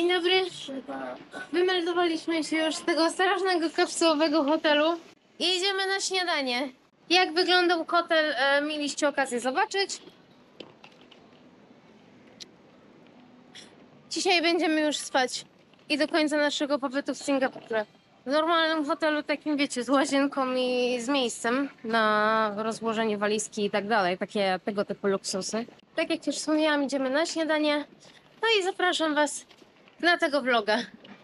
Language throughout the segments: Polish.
Dzień dobry. Wymeldowaliśmy się już z tego strasznego kapsułowego hotelu i idziemy na śniadanie. Jak wyglądał hotel, mieliście okazję zobaczyć. Dzisiaj będziemy już spać i do końca naszego pobytu w Singapurze. W normalnym hotelu, takim wiecie, z łazienką i z miejscem na rozłożenie walizki i tak dalej, takie tego typu luksusy. Tak jak już wspomniałam, idziemy na śniadanie, no i zapraszam was na tego vloga.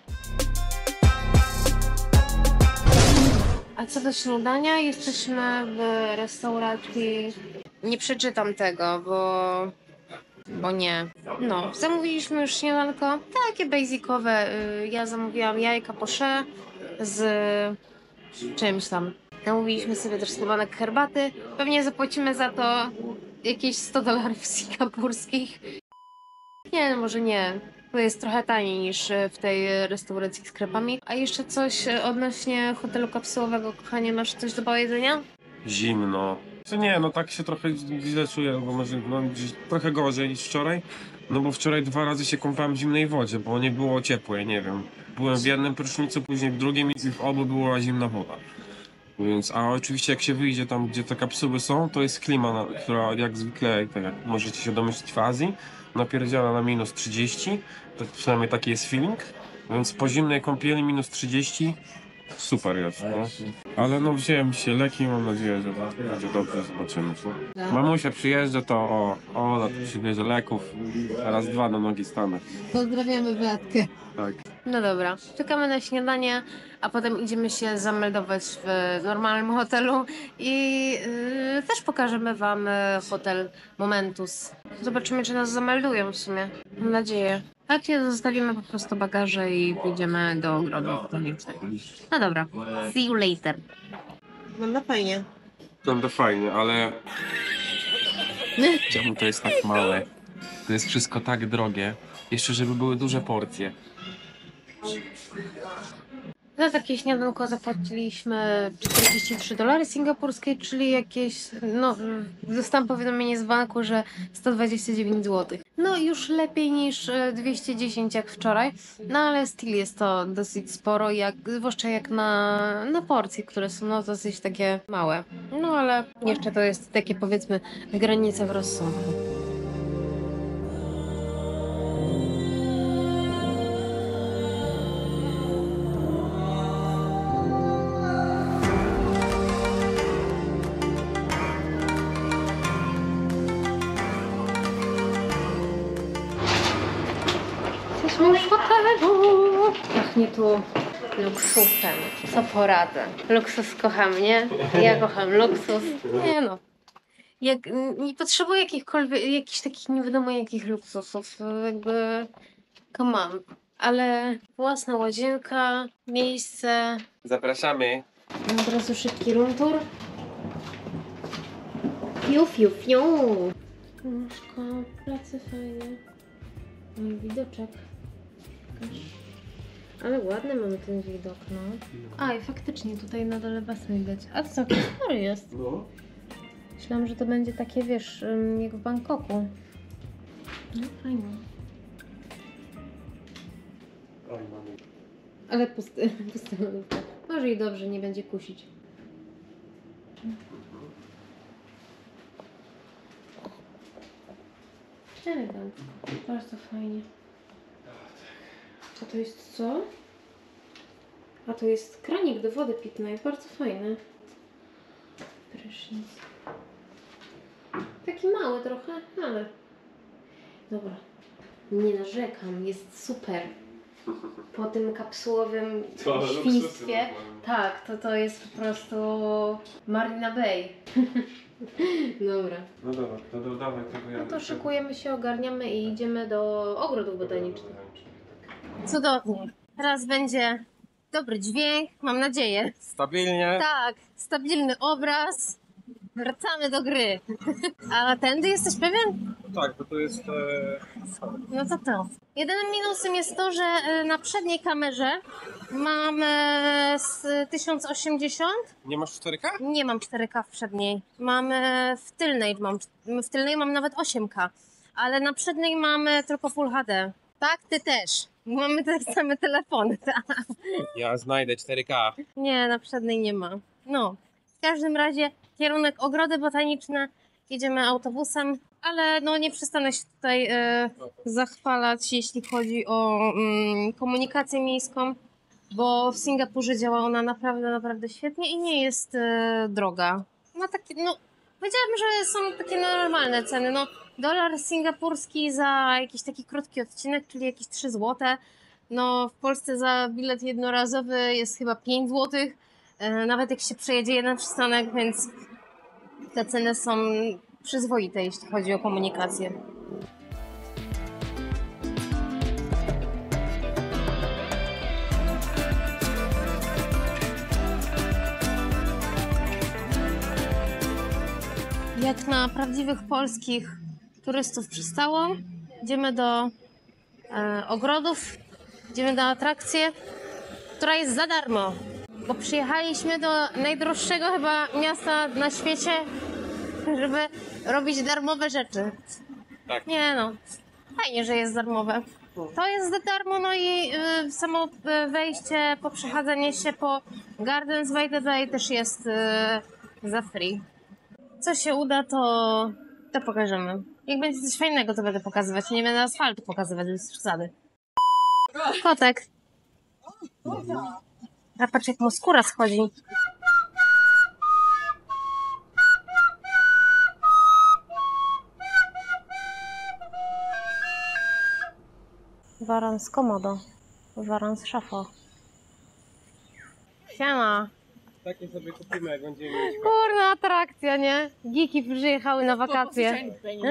A co do śniadania, jesteśmy w restauracji. Nie przeczytam tego, bo nie. No, zamówiliśmy już śniadanko, takie basicowe. Ja zamówiłam jajka poché z czymś tam. Zamówiliśmy sobie też składonek herbaty. Pewnie zapłacimy za to jakieś $100 singapurskich. Nie, no może nie. To jest trochę taniej niż w tej restauracji z krepami. A jeszcze coś odnośnie hotelu kapsułowego, kochanie, masz coś do powiedzenia? Zimno. Co nie, no tak się trochę źle czuję, bo może trochę gorzej niż wczoraj. No bo wczoraj 2 razy się kąpałem w zimnej wodzie, bo nie było ciepłe, nie wiem. Byłem w jednym prysznicu, później w drugim i w obu była zimna woda. Więc, a oczywiście jak się wyjdzie tam, gdzie te kapsuły są, to jest klima, która jak zwykle, tak jak możecie się domyślić, w Azji, napierdziela na minus 30. To przynajmniej taki jest feeling. Więc po zimnej kąpieli minus 30 super jest, no. Ale no wziąłem się leki, mam nadzieję, że będzie dobrze, zobaczymy. Mamusia przyjeżdża, to Ola przywiezie leków, raz 2 na nogi stanę. Pozdrawiamy Beatkę. Tak. No dobra, czekamy na śniadanie, a potem idziemy się zameldować w normalnym hotelu i też pokażemy wam hotel Momentus. Zobaczymy, czy nas zameldują w sumie. Mam nadzieję. Tak, nie zostawimy po prostu bagaże i pójdziemy do ogrodu botanicznego. No dobra, see you later. Wygląda fajnie. Wygląda fajnie, ale czemu to jest tak małe? To jest wszystko tak drogie. Jeszcze żeby były duże porcje. Za takie śniadanko zapłaciliśmy $43 singapurskie, czyli jakieś, no, dostałam powiadomienie z banku, że 129 zł. No już lepiej niż 210 jak wczoraj, no ale still jest to dosyć sporo, zwłaszcza jak na porcje, które są no dosyć takie małe. No ale jeszcze to jest takie, powiedzmy, w granicach rozsądku. Jesteśmy już w hotelu. Pachnie tu luksusem. Co poradzę? Luksus kocham, nie? Ja kocham luksus. Nie no. Jak nie potrzebuję jakichś takich nie wiadomo jakich luksusów. Jakby come on. Ale własna łazienka, miejsce. Zapraszamy. Od razu szybki room tour. Fiu, fiu, fiu. Łóżko, pracy fajnie. Widoczek. Ale ładny mamy ten widok, no. A i faktycznie tutaj na dole basen widać. A to całkiem spory jest. No. Myślałam, że to będzie takie, wiesz, jak w Bangkoku. No fajnie. Ale pusty lodówka. Może i dobrze, nie będzie kusić. Elegancko. Bardzo fajnie. A to jest co? A to jest kranik do wody pitnej. Bardzo fajny. Prysznic. Taki mały trochę, ale... Dobra. Nie narzekam. Jest super. Po tym kapsułowym świństwie. Tak, to jest po prostu Marina Bay. Dobra. No dobra, to dodawaj tego ja. No to szykujemy się, ogarniamy i idziemy do ogrodów botanicznych. Cudownie. Teraz będzie dobry dźwięk, mam nadzieję. Stabilnie. Tak, stabilny obraz. Wracamy do gry. A tędy jesteś pewien? Tak, bo to jest... No to. Jedynym minusem jest to, że na przedniej kamerze mam z 1080. Nie masz 4K? Nie mam 4K w przedniej. Mam w tylnej mam nawet 8K. Ale na przedniej mamy tylko Full HD. Tak, ty też. Mamy te same telefony. Ja znajdę 4K. Nie, na przedniej nie ma. No, w każdym razie kierunek Ogrody Botaniczne. Jedziemy autobusem, ale no nie przestanę się tutaj zachwalać, jeśli chodzi o komunikację miejską, bo w Singapurze działa ona naprawdę, naprawdę świetnie i nie jest droga. Ma takie, no, powiedziałabym, że są takie normalne ceny. No, dolar singapurski za jakiś taki krótki odcinek, czyli jakieś 3 zł. No, w Polsce za bilet jednorazowy jest chyba 5 zł. Nawet jak się przejedzie jeden przystanek, więc te ceny są przyzwoite, jeśli chodzi o komunikację. Jak na prawdziwych polskich turystów przystało, idziemy do ogrodów, idziemy na atrakcję, która jest za darmo, bo przyjechaliśmy do najdroższego chyba miasta na świecie, żeby robić darmowe rzeczy. Tak. Nie no, fajnie, że jest darmowe. To jest za darmo, no i samo wejście, poprzechadzanie się po Gardens by the Bay też jest za free. Co się uda, to pokażemy. Jak będzie coś fajnego, to będę pokazywać. Nie będę asfaltu pokazywać, bez przesady. Kotek. A patrz, jak mu skóra schodzi. Waran z komodo. Waran z szafo. Siema. Takie sobie kupimy, jak będziemy mieć. Kurna atrakcja, nie? Geeki przyjechały na wakacje.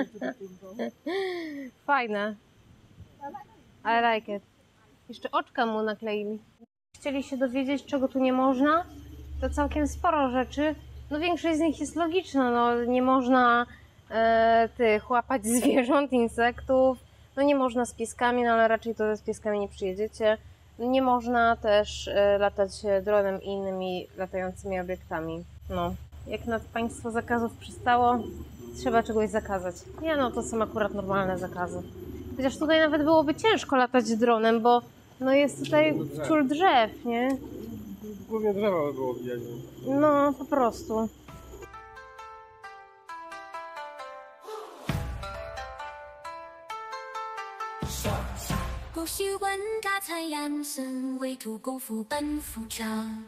Fajne. I like it. Jeszcze oczka mu nakleili. Chcieli się dowiedzieć, czego tu nie można? To całkiem sporo rzeczy. No większość z nich jest logiczna. No nie można łapać zwierząt, insektów. No nie można z pieskami, no ale raczej to z pieskami nie przyjedziecie. Nie można też latać dronem i innymi latającymi obiektami. No, jak na państwo zakazów przystało, trzeba czegoś zakazać. Nie no, to są akurat normalne zakazy. Chociaż tutaj nawet byłoby ciężko latać dronem, bo no jest tutaj wciul drzew, nie? Głównie drzewa by było widać. No, po prostu. 不须问大才养生，为图功夫奔赴强。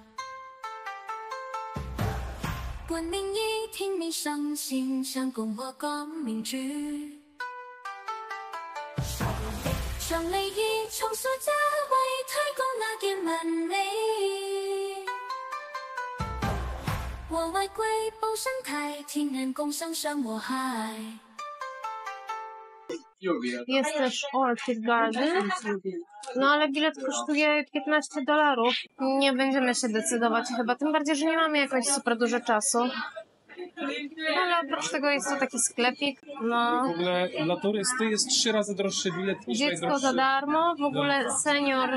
官民一听民上心，向共和光明之。双泪一重塑价为推广那点门楣。我外归报生态，听人共享生我海。 Jest też Orchid Garden, no ale bilet kosztuje $15. Nie będziemy się decydować chyba, tym bardziej, że nie mamy jakoś super dużo czasu. Ale oprócz tego jest to taki sklepik, no. W ogóle dla turysty jest 3 razy droższy bilet niż Dziecko najdroższy. za darmo, w ogóle senior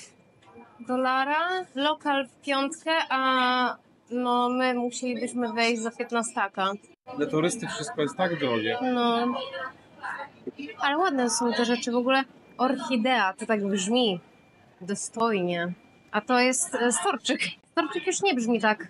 $1, lokal w 5, a no my musielibyśmy wejść za 15. Dla turysty wszystko jest tak drogie. No. Ale ładne są te rzeczy. W ogóle orchidea, to tak brzmi dostojnie. A to jest storczyk. Storczyk już nie brzmi tak.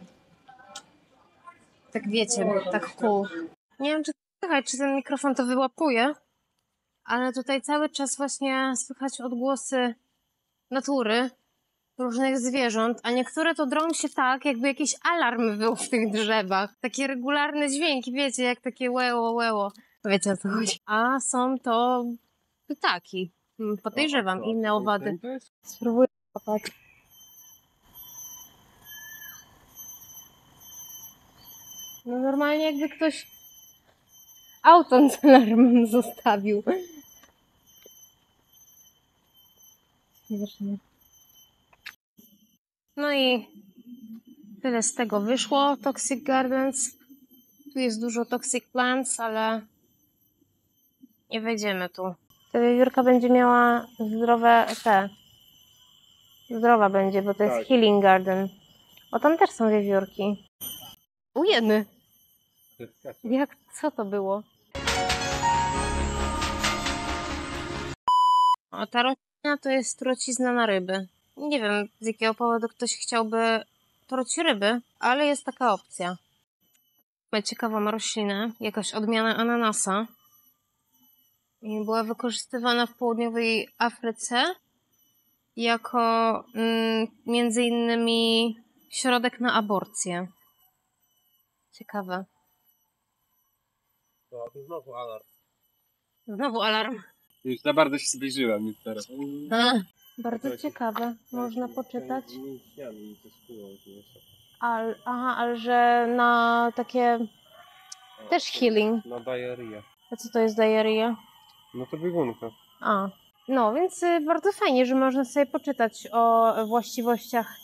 Tak wiecie, tak cool. Nie wiem, czy słychać, czy ten mikrofon to wyłapuje, ale tutaj cały czas właśnie słychać odgłosy natury, różnych zwierząt, a niektóre to drą się tak, jakby jakiś alarm był w tych drzewach. Takie regularne dźwięki, wiecie, jak takie łeło, łeło. Wiecie, o co chodzi. A są to ptaki. Podejrzewam, inne owady. Spróbuję kopać. No normalnie jakby ktoś auto z alarmem zostawił. No i tyle z tego wyszło. Toxic Gardens. Tu jest dużo toxic plants, ale nie wejdziemy tu. Ta wiewiórka będzie miała zdrowe zdrowa będzie, bo to jest Tak. Healing Garden. O, tam też są wiewiórki. Ujeny. Jak, co to było? O, ta roślina A to jest trucizna na ryby. Nie wiem, z jakiego powodu ktoś chciałby truć ryby, ale jest taka opcja. Mamy ciekawą roślinę, jakaś odmiana ananasa. I była wykorzystywana w południowej Afryce jako między innymi środek na aborcję. Ciekawe. To znowu alarm. Znowu alarm. Już za bardzo się zbliżyłem już teraz. Bardzo ciekawe. Można poczytać. Ale że na takie też healing. Na diarrhea. A co to jest diarrhea? No to biegunka. A, no więc bardzo fajnie, że można sobie poczytać o właściwościach.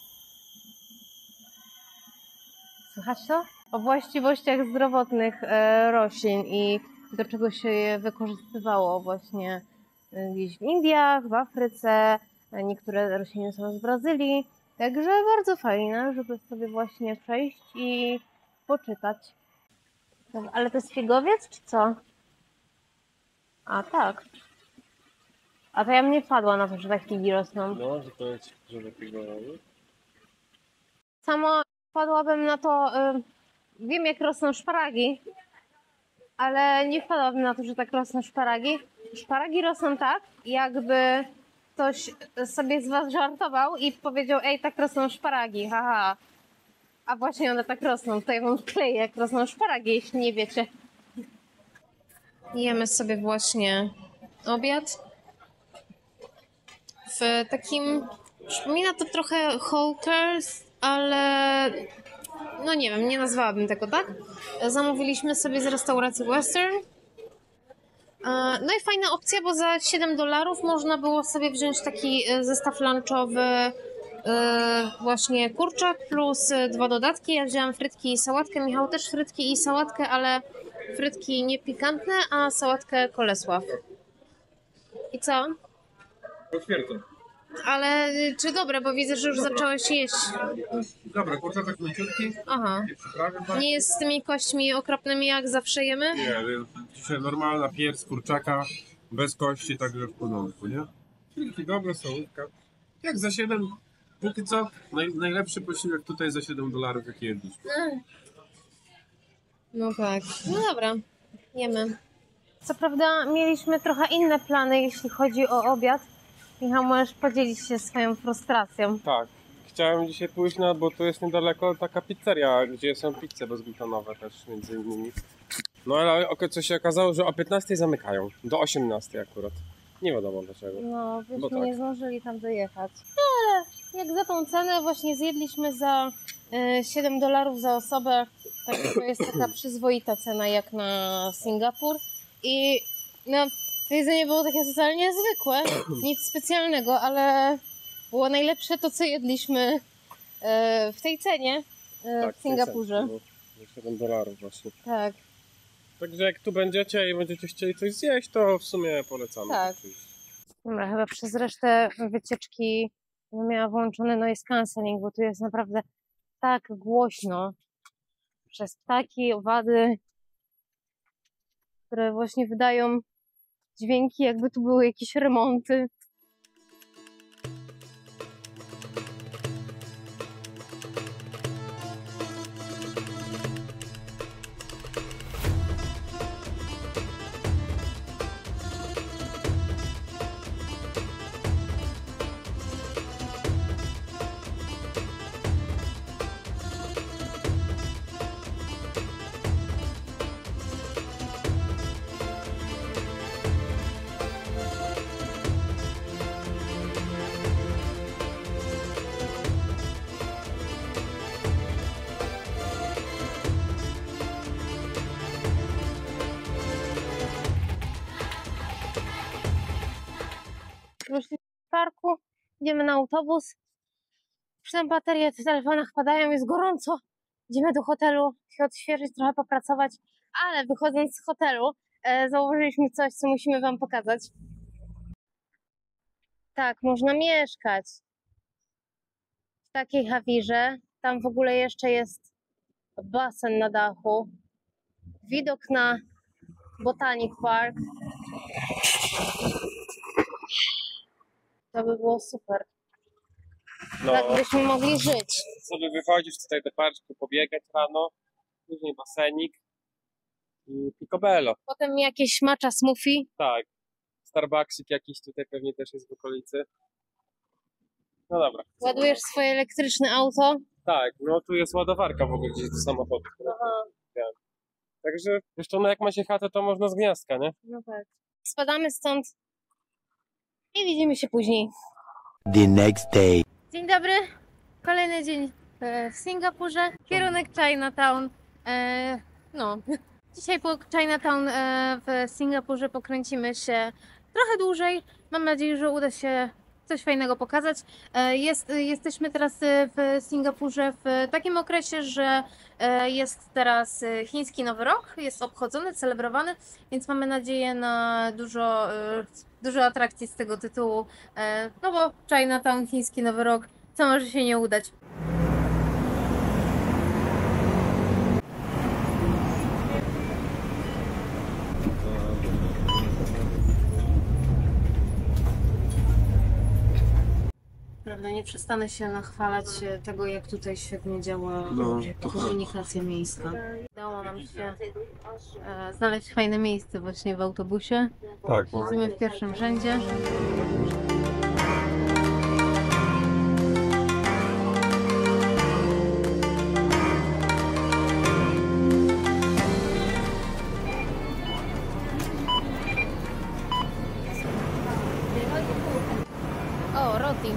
Słychać to? O właściwościach zdrowotnych roślin i do czego się je wykorzystywało właśnie gdzieś w Indiach, w Afryce. Niektóre rośliny są z Brazylii. Także bardzo fajne, żeby sobie właśnie przejść i poczytać. Ale to jest figowiec, czy co? A tak. A to ja bym nie wpadła na to, że tak figi rosną. No, że to jest, żeby tego Samo wpadłabym na to, wiem jak rosną szparagi, ale nie wpadłabym na to, że tak rosną szparagi. Szparagi rosną tak, jakby ktoś sobie z was żartował i powiedział, ej, tak rosną szparagi, haha. A właśnie one tak rosną. Tutaj wam wkleję, jak rosną szparagi, jeśli nie wiecie. Jemy sobie właśnie obiad. W takim... Przypomina to trochę Hawkers, ale... No nie wiem, nie nazwałabym tego tak. Zamówiliśmy sobie z restauracji Western. No i fajna opcja, bo za $7 można było sobie wziąć taki zestaw lunchowy, właśnie kurczak plus 2 dodatki. Ja wzięłam frytki i sałatkę, Michał też frytki i sałatkę, ale frytki nie pikantne, a sałatkę Kolesław. I co? Potwierdzam. Ale czy dobre, bo widzę, że już zacząłeś jeść. Dobra, kurczaczek mięciutki. Aha. Nie przyprawy bardzo. Nie jest z tymi kośćmi okropnymi, jak zawsze jemy? Nie, dzisiaj normalna pierś z kurczaka, bez kości, także w porządku, nie? Kilki dobre, sałówka. Jak za 7, póki co, najlepszy posiłek tutaj za $7, jaki jedliśmy. No tak. No dobra, jemy. Co prawda mieliśmy trochę inne plany, jeśli chodzi o obiad. Michał, możesz podzielić się swoją frustracją. Tak. Chciałem dzisiaj pójść bo tu jest niedaleko taka pizzeria, gdzie są pizze bezglutenowe też między innymi. No ale co się okazało, że o 15 zamykają, do 18 akurat. Nie wiadomo dlaczego. No, Bo byśmy tak. nie zdążyli tam dojechać. Ale jak za tą cenę właśnie zjedliśmy za $7 za osobę, tak to jest taka przyzwoita cena jak na Singapur. I no, to jedzenie było takie totalnie zwykłe, nic specjalnego, ale było najlepsze to, co jedliśmy w tej cenie w Singapurze. Za $7 właśnie. Tak, Także jak tu będziecie i będziecie chcieli coś zjeść, to w sumie polecamy. Tak. Oczywiście. dobra, chyba przez resztę wycieczki miała włączony noise cancelling, bo tu jest naprawdę tak głośno przez ptaki, owady, które właśnie wydają dźwięki, jakby tu były jakieś remonty. Wyszliśmy z parku, idziemy na autobus. Już tam baterie w telefonach padają, jest gorąco. Idziemy do hotelu się odświeżyć, trochę popracować, ale wychodząc z hotelu zauważyliśmy coś, co musimy wam pokazać. Tak, można mieszkać w takiej hawirze. Tam w ogóle jeszcze jest basen na dachu. Widok na Botanic Park. To by było super. No, Tak byśmy mogli żyć. sobie wychodzisz tutaj do parku, pobiegać rano, później basenik i picobello. Potem jakieś matcha smoothie. Tak. Starbucksik jakiś tutaj pewnie też jest w okolicy. No dobra. Ładujesz swoje elektryczne auto. Tak, no tu jest ładowarka w ogóle gdzieś do samochodu. Także jeszcze no jak ma się chatę, to można z gniazdka, nie? No tak. Spadamy stąd i widzimy się później. The next day. Dzień dobry. Kolejny dzień w Singapurze. Kierunek Chinatown. No, dzisiaj po Chinatown w Singapurze pokręcimy się trochę dłużej. Mam nadzieję, że uda się coś fajnego pokazać. Jesteśmy teraz w Singapurze w takim okresie, że jest teraz chiński Nowy Rok, jest obchodzony, celebrowany, więc mamy nadzieję na dużo atrakcji z tego tytułu. No bo Chinatown, chiński Nowy Rok, co może się nie udać. Prawda, nie przestanę się nachwalać tego, jak tutaj świetnie działa komunikacja miejska. Udało nam się znaleźć fajne miejsce właśnie w autobusie. Tak. Siedzimy w pierwszym rzędzie. O, roti.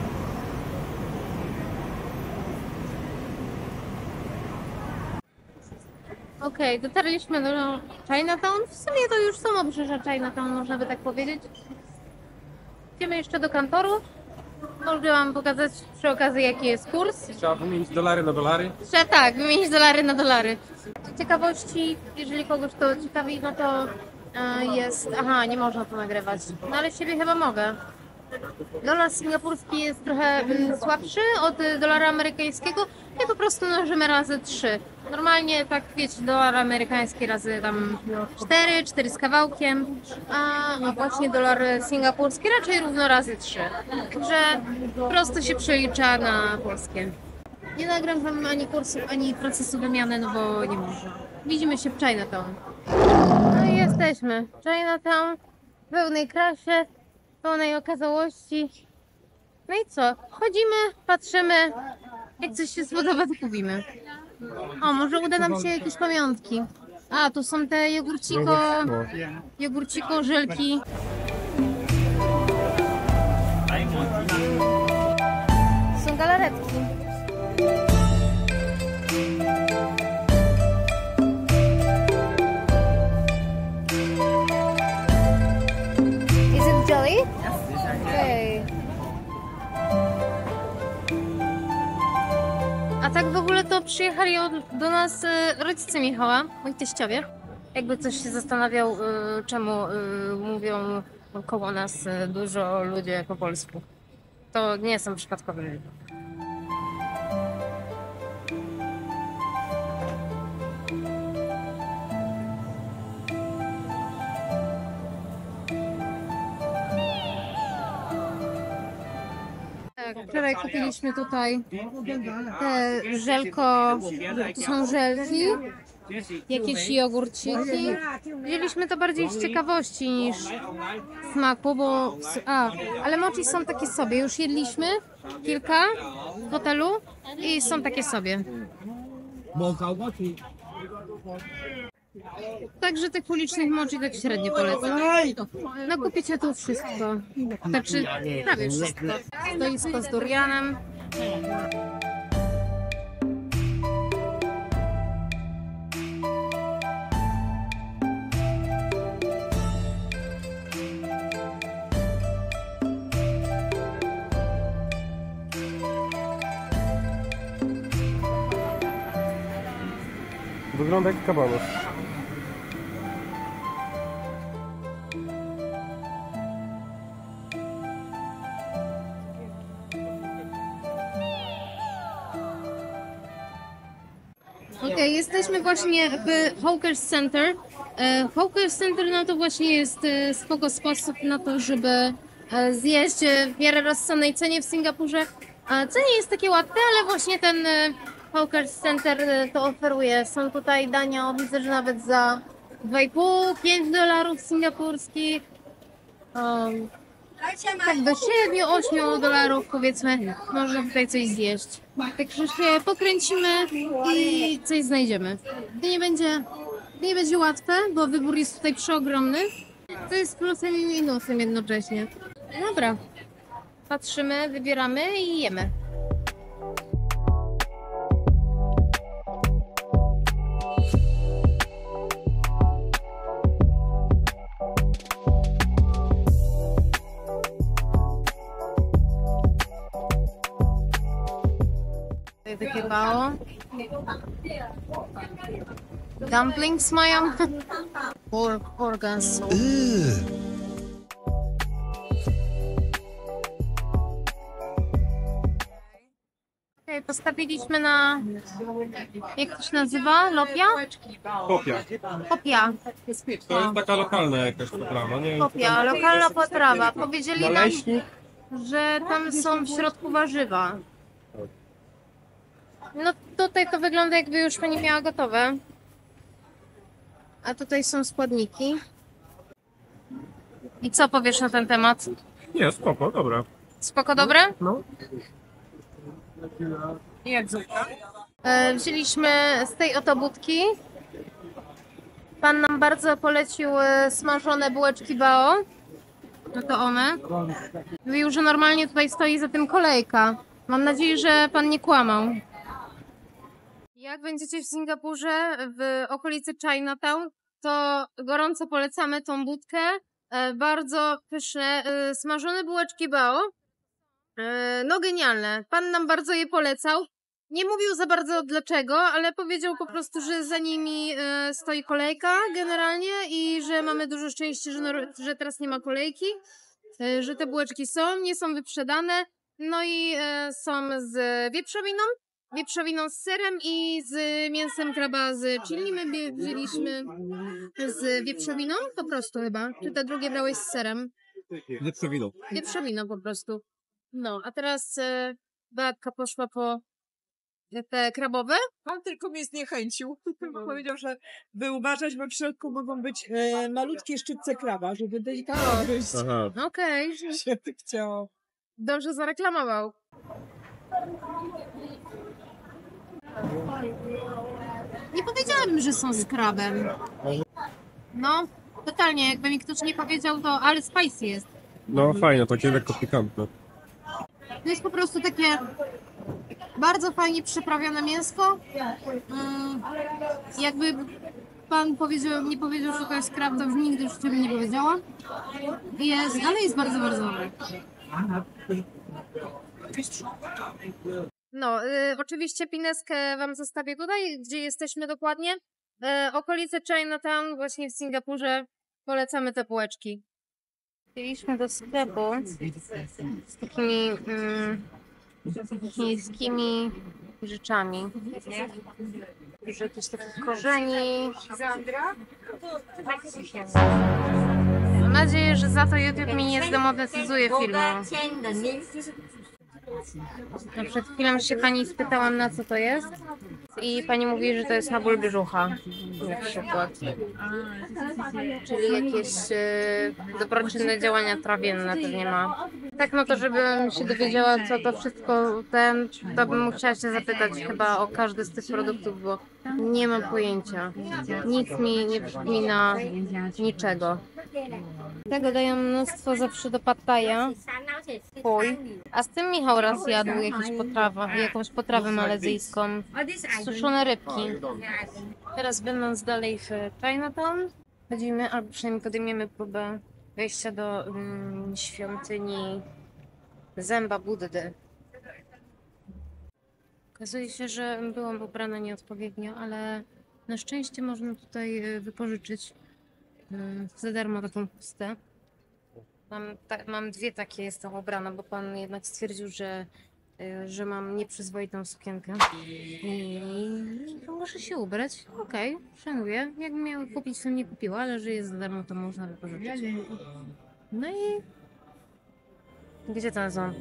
Okej, dotarliśmy do Chinatown. W sumie to już są obrzeża Chinatown, można by tak powiedzieć. Idziemy jeszcze do kantoru. Mogę wam pokazać przy okazji, jaki jest kurs. Trzeba wymienić dolary na dolary. Trzeba tak, wymienić dolary na dolary. Z ciekawości, jeżeli kogoś to ciekawi, no to jest... Aha, nie można to nagrywać. No ale siebie chyba mogę. Dolar singapurski jest trochę słabszy od dolara amerykańskiego i po prostu mnożymy razy 3. Normalnie tak wiecie, dolar amerykański razy tam 4 z kawałkiem, a właśnie dolar singapurski raczej równo razy 3. Także prosto się przelicza na polskie. Nie nagram wam ani kursów, ani procesu wymiany, no bo nie można. Widzimy się w Chinatown. No i jesteśmy. Chinatown w pełnej krasie, pełnej okazałości. No i co? Chodzimy, patrzymy. Jak coś się spodoba, to kupimy. O, może uda nam się jakieś pamiątki. A, tu są te jogurciko, żelki. Są galaretki. Is it jelly? Okay. A tak w ogóle to przyjechali do nas rodzice Michała, moi teściowie. Jakby ktoś się zastanawiał, czemu mówią koło nas dużo ludzie po polsku. To nie są przypadkowe ludzie. Tak, wczoraj kupiliśmy tutaj te żelko, to są żelki, jakieś jogurciki. Wzięliśmy to bardziej z ciekawości niż smaku, bo... ale mochi są takie sobie, już jedliśmy kilka w hotelu i są takie sobie. Także tych ulicznych mochi tak średnio polecam. No kupicie tu wszystko. Znaczy prawie wszystko. Stoisko z durianem. Wygląda jak kabanos. Okej, jesteśmy właśnie w Hawkers Center. Hawkers Center no to właśnie jest spoko sposób na to, żeby zjeść w miarę rozsądnej cenie w Singapurze. Co nie jest takie łatwe, ale właśnie ten Hawker Center to oferuje. Są tutaj dania, widzę, że nawet za 2,5-5 dolarów singapurskich. Tak do 7-8 dolarów powiedzmy można tutaj coś zjeść. Także się pokręcimy i coś znajdziemy. Nie będzie łatwe, bo wybór jest tutaj przeogromny. To jest plusem i minusem jednocześnie. Dobra, patrzymy, wybieramy i jemy. Tutaj takie bao. Dumplings mają. Organs. Okay, postawiliśmy na... Jak to się nazywa? Lopia? Kopia. Kopia. To jest taka lokalna jakaś potrawa, nie? Kopia, lokalna potrawa. Powiedzieli nam, Naleśnik? że tam są w środku warzywa. No tutaj to wygląda, jakby już pani miała gotowe. A tutaj są składniki. I co powiesz na ten temat? Nie, spoko, dobra. Spoko, dobre? No. Wzięliśmy z tej oto budki. Pan nam bardzo polecił smażone bułeczki bao. No to one. Mówił, że normalnie tutaj stoi za tym kolejka. Mam nadzieję, że pan nie kłamał. Jak będziecie w Singapurze, w okolicy Chinatown, to gorąco polecamy tą budkę. Bardzo pyszne, smażone bułeczki bao. No genialne. Pan nam bardzo je polecał. Nie mówił za bardzo dlaczego, ale powiedział po prostu, że za nimi stoi kolejka generalnie i że mamy dużo szczęścia, że teraz nie ma kolejki, że te bułeczki nie są wyprzedane. No i są z wieprzowiną z serem i z mięsem kraba z chili. My wzięliśmy z wieprzowiną po prostu chyba. Czy te drugie brałeś z serem? Wieprzowiną. Wieprzowiną po prostu. No, a teraz Beatka poszła po te krabowe. Pan tylko mnie zniechęcił. Powiedział, że by uważać, bo w środku mogą być malutkie szczypce kraba, żeby delikatnie gryźć. Aha. Okej, Się tak chciało. dobrze zareklamował. Nie powiedziałabym, że są z krabem. No, totalnie, jakby mi ktoś nie powiedział, to ale spicy jest. No fajne, takie lekko pikantne. To jest po prostu takie bardzo fajnie przyprawione mięsko. Jakby pan nie powiedział, że to jest krab, to już nigdy już bym nie powiedziała. Ale jest bardzo, bardzo dobre. No, oczywiście pineskę wam zostawię tutaj, gdzie jesteśmy dokładnie. Okolice Chinatown, właśnie w Singapurze. Polecamy te bułeczki. Byliśmy do sklepu z takimi chińskimi rzeczami. Że jakieś takie korzeni. Mam nadzieję, że za to YouTube mi nie zdemonetyzuje filmu. No, przed chwilą się pani spytałam, na co to jest. I pani mówi, że to jest na ból brzucha. Na przykład. Czyli jakieś dobroczynne działania trawienne pewnie ma. Tak, no to żebym się dowiedziała, co to wszystko to bym musiała się zapytać chyba o każdy z tych produktów, bo nie mam pojęcia. Nic mi nie przypomina niczego. Tego dają mnóstwo zawsze do pad thaia. Fuj. A z tym Michał raz jadł jakąś potrawę malezyjską. Suszone rybki. Teraz będąc dalej w Chinatown, chodzimy, albo przynajmniej podejmiemy próbę wejścia do świątyni Zęba Buddy. Okazuje się, że byłam ubrana nieodpowiednio, ale na szczęście można tutaj wypożyczyć za darmo taką chustę. Mam dwie takie, jestem ubrana, bo pan jednak stwierdził, że mam nieprzyzwoitą sukienkę. I muszę się ubrać. Okej, szanuję. Jakbym miała kupić, to nie kupiła, ale że jest za darmo, to można wypożyczyć. No i Gdzie to są?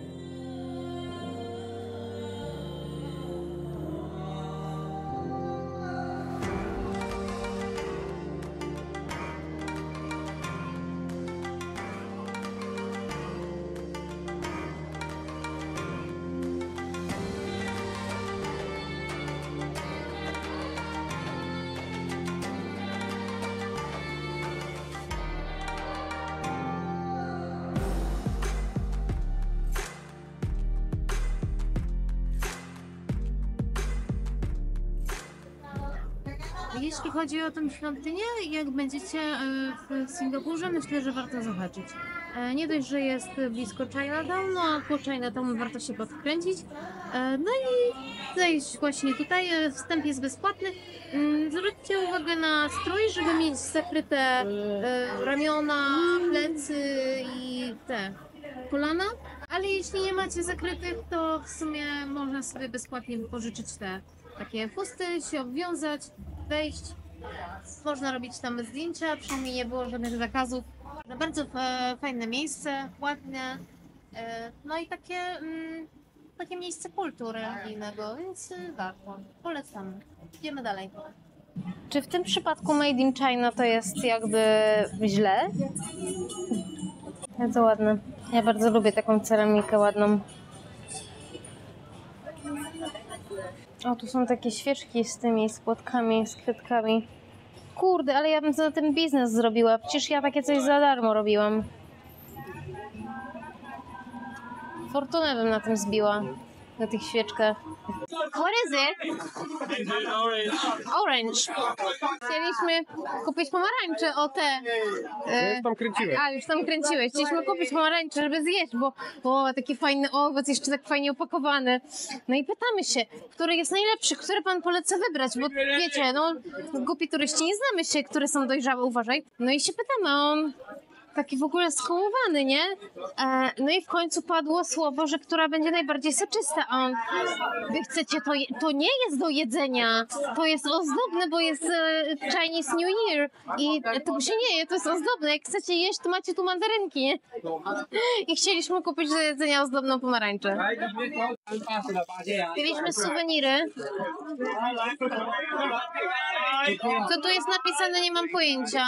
Jeśli chodzi o tę świątynię, jak będziecie w Singapurze, myślę, że warto zobaczyć. Nie dość, że jest blisko Chinatown, no a po Chinatown warto się podkręcić. No i zejść właśnie tutaj, wstęp jest bezpłatny. Zwróćcie uwagę na strój, żeby mieć zakryte ramiona, plecy i te kolana. Ale jeśli nie macie zakrytych, to w sumie można sobie bezpłatnie wypożyczyć te takie chusty, się obwiązać, wejść. Można robić tam zdjęcia, przynajmniej nie było żadnych zakazów. Bardzo fajne miejsce, ładne. No i takie miejsce kultury religijnego, więc warto. Polecam. Idziemy dalej. Czy w tym przypadku Made in China to jest jakby źle? Bardzo ładne. Ja bardzo lubię taką ceramikę ładną. O, tu są takie świeczki z tymi spłotkami, z kwiatkami. Kurde, ale ja bym za ten biznes zrobiła. Przecież ja takie coś za darmo robiłam. Fortunę bym na tym zbiła. Na tych świeczkach. What is it? Orange. Chcieliśmy kupić pomarańcze, o te. Już tam kręciłem. A, już tam kręciłeś. Chcieliśmy kupić pomarańcze, żeby zjeść, bo taki fajny owoc, jeszcze tak fajnie opakowany. No i pytamy się, który jest najlepszy, który pan poleca wybrać, bo wiecie, no głupi turyści, nie znamy się, które są dojrzałe, uważaj. No i się pytamy, a on taki w ogóle skołowany, nie? No i w końcu padło słowo, że która będzie najbardziej soczysta. A on, wy chcecie, to nie jest do jedzenia, to jest ozdobne, bo jest Chinese New Year i to się nie je, to jest ozdobne. Jak chcecie jeść, to macie tu mandarynki, nie? I chcieliśmy kupić do jedzenia ozdobną pomarańczę. Mieliśmy suweniry. Co tu jest napisane, nie mam pojęcia.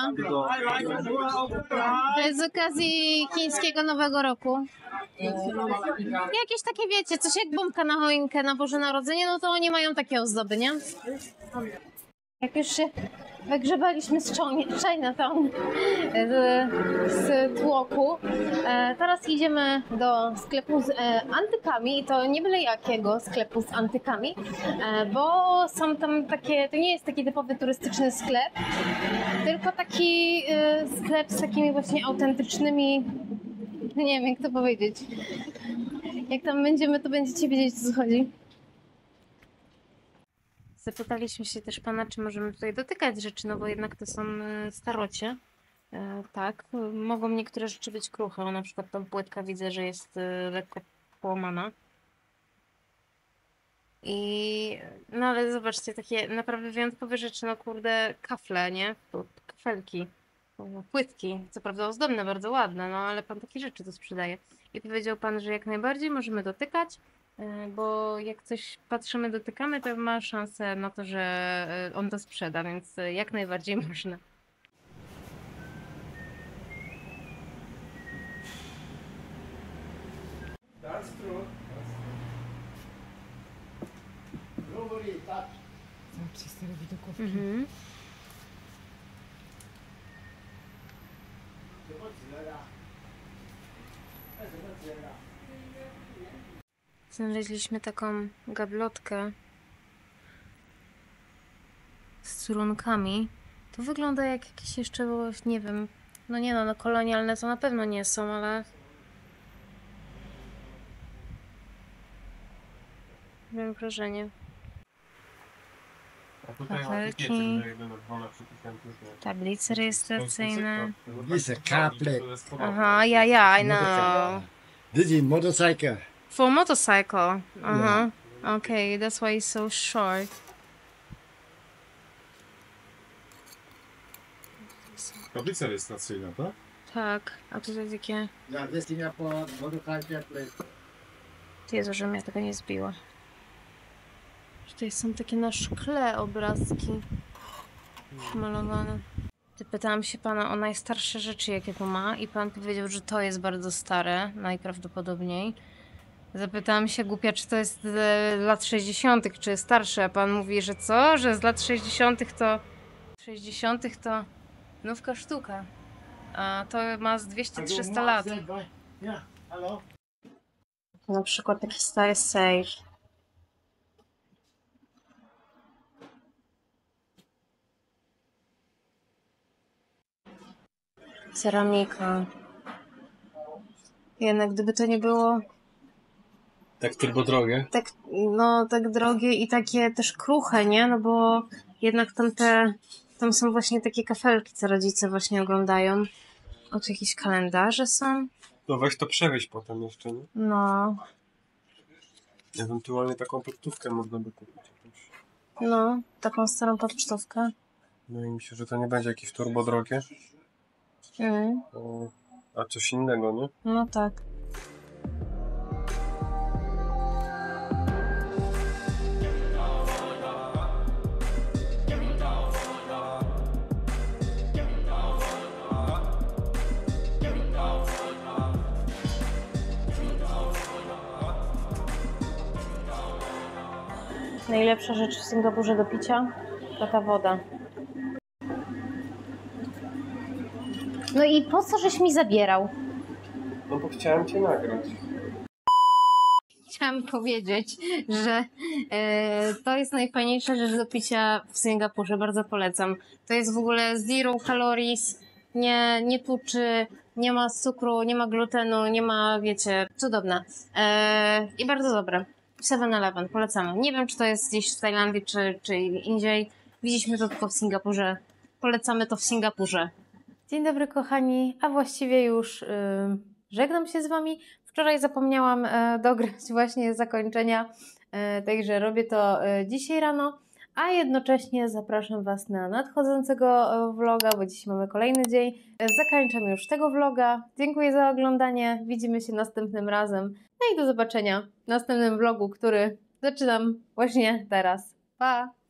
To jest z okazji chińskiego Nowego Roku. Jakieś takie, wiecie, coś jak bombka na choinkę na Boże Narodzenie, no to oni mają takie ozdoby, nie? Jak już się wygrzebaliśmy z Chinatown, z tłoku, teraz idziemy do sklepu z antykami i to nie byle jakiego sklepu z antykami, bo są tam takie, to nie jest taki typowy turystyczny sklep, tylko taki sklep z takimi właśnie autentycznymi, nie wiem jak to powiedzieć. Jak tam będziemy, to będziecie wiedzieć, o co chodzi. Zapytaliśmy się też pana, czy możemy tutaj dotykać rzeczy, no bo jednak to są starocie. Tak, mogą niektóre rzeczy być kruche, na przykład tą płytka widzę, że jest lekko połamana. No ale zobaczcie, takie naprawdę wyjątkowe rzeczy, no kurde, kafle, nie? Kafelki, płytki, co prawda ozdobne, bardzo ładne, no ale pan takie rzeczy tu sprzedaje. I powiedział pan, że jak najbardziej możemy dotykać, bo jak coś patrzymy, dotykamy, to ma szansę na to, że on to sprzeda, więc jak najbardziej można. Mhm. Znaleźliśmy taką gablotkę z trunkami. To wygląda jak jakieś jeszcze, nie wiem, no nie no, kolonialne to na pewno nie są, ale mam wrażenie. A tutaj Kafelki. Tablice rejestracyjne. This is a car plate. Aha, yeah, I know. This is motorcycle. For motorcycle. Uh-huh. Okay, that's why it's so short. Tablica rejestracyjna, tak? Tak, a tutaj takie... Yeah, this Singapore motorcycle plate. Jezu, że mnie tego nie zbiła. Tutaj są takie na szkle obrazki malowane. Pytałam się pana o najstarsze rzeczy, jakie tu ma, i pan powiedział, że to jest bardzo stare, najprawdopodobniej. Zapytałam się głupia, czy to jest z lat 60., czy starsze, a pan mówi, że co? Że z lat 60. to... 60. to nówka sztuka. A to ma z 200-300 lat. Yeah, hello. Na przykład taki stary sejf. Ceramika. Jednak gdyby to nie było Tak turbo drogie. tak, no, tak drogie i takie też kruche, nie? No bo jednak tam są właśnie takie kafelki, co rodzice właśnie oglądają. O, tu jakieś kalendarze są. No weź to przewieźć potem jeszcze, nie? No, Ewentualnie taką pocztówkę można by kupić. Jakąś. no, taką starą pocztówkę. No i myślę, że to nie będzie jakieś turbo drogie. A coś innego, nie? No tak. Najlepsza rzecz w Singapurze do picia to ta woda. No i po co żeś mi zabierał? No bo chciałem cię nagrać. Chciałam powiedzieć, że to jest najfajniejsza rzecz do picia w Singapurze. Bardzo polecam. To jest w ogóle zero calories, nie tuczy, nie ma cukru, nie ma glutenu, nie ma, wiecie, cudowne. I bardzo dobre. 7-Eleven, polecamy. Nie wiem, czy to jest gdzieś w Tajlandii, czy indziej. Widzieliśmy to tylko w Singapurze. Polecamy to w Singapurze. Dzień dobry, kochani, a właściwie już żegnam się z Wami. Wczoraj zapomniałam dograć właśnie zakończenia, także robię to dzisiaj rano, a jednocześnie zapraszam Was na nadchodzącego vloga, bo dziś mamy kolejny dzień. Zakończam już tego vloga. Dziękuję za oglądanie, widzimy się następnym razem. No i do zobaczenia w następnym vlogu, który zaczynam właśnie teraz. Pa!